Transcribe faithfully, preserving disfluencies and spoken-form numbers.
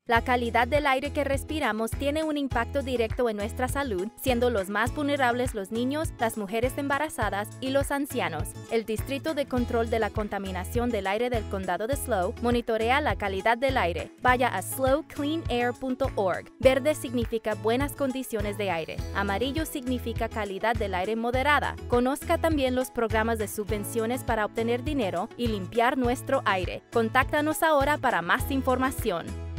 La calidad del aire que respiramos tiene un impacto directo en nuestra salud, siendo los más vulnerables los niños, las mujeres embarazadas y los ancianos. El Distrito de Control de la Contaminación del Aire del Condado de SLO monitorea la calidad del aire. Vaya a slow clean air punto org. Verde significa buenas condiciones de aire. Amarillo significa calidad del aire moderada. Conozca también los programas de subvenciones para obtener dinero y limpiar nuestro aire. Contáctanos ahora para más información.